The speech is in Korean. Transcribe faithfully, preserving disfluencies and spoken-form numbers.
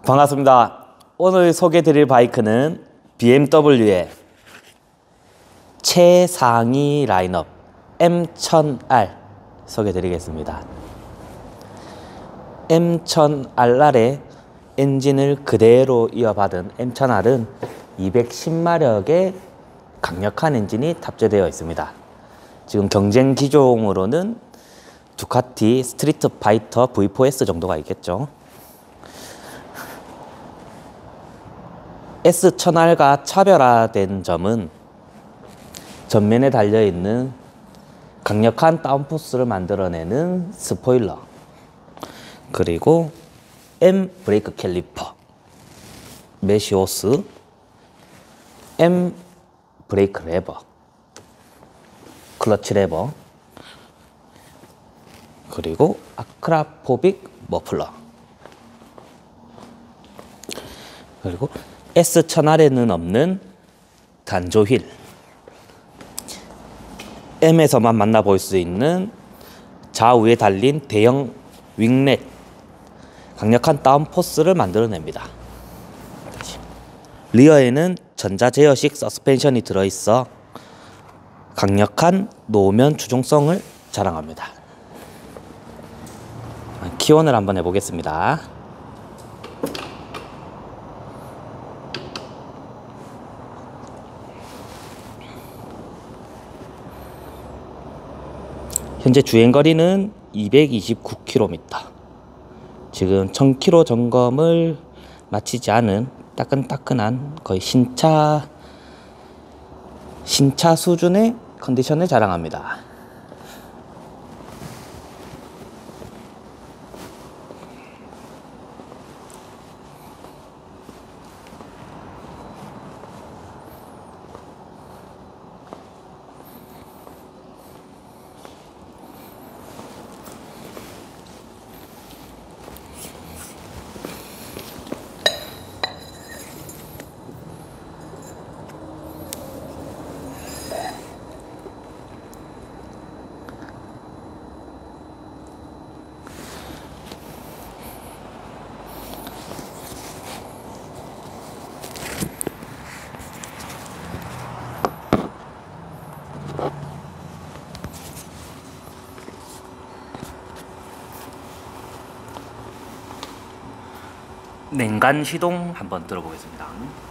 반갑습니다. 오늘 소개드릴 바이크는 비엠더블유의 최상위 라인업 엠 천 알 소개드리겠습니다. 엠 천 알알의 엔진을 그대로 이어받은 엠 천 알은 이백십 마력의 강력한 엔진이 탑재되어 있습니다. 지금 경쟁 기종으로는 두카티 스트리트 파이터 브이 포 에스 정도가 있겠죠. 에스 천 알과 차별화된 점은 전면에 달려있는 강력한 다운포스를 만들어내는 스포일러, 그리고 M 브레이크 캘리퍼, 메시오스, M 브레이크 레버, 클러치 레버, 그리고 아크라포빅 머플러, 그리고 에스 천 알에는 없는 단조 휠, M에서만 만나볼 수 있는 좌우에 달린 대형 윙렛, 강력한 다운포스를 만들어냅니다. 리어에는 전자제어식 서스펜션이 들어있어 강력한 노면 추종성을 자랑합니다. 키온을 한번 해보겠습니다. 현재 주행거리는 이백이십구 킬로미터. 지금 천 킬로미터 점검을 마치지 않은 따끈따끈한 거의 신차 신차 수준의 컨디션을 자랑합니다. 냉간 시동 한번 들어보겠습니다.